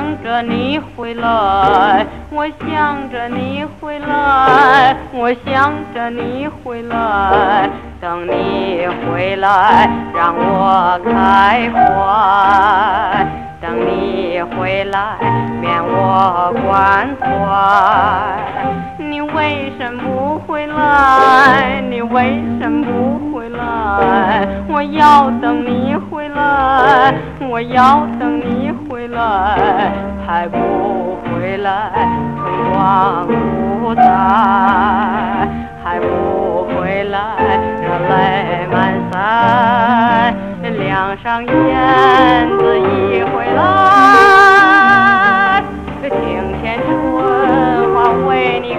想着你回来，我想着你回来，我想着你回来，等你回来让我开怀，等你回来免我关怀。你为什么不回来？你为什么不回来？我要等你回来，我要等你回来，还不回来，春光不再，还不回来，热泪满腮，梁上燕子一回来，庭前春花为你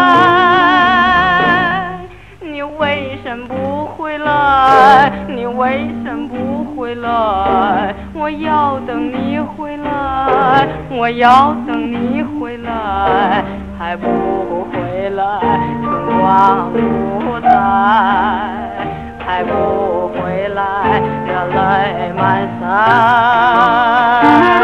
开。你为什么不回来？你为什么不回来？我要等你回来，我要等你回来，还不回来，春光不再，还不回来，热泪满腮。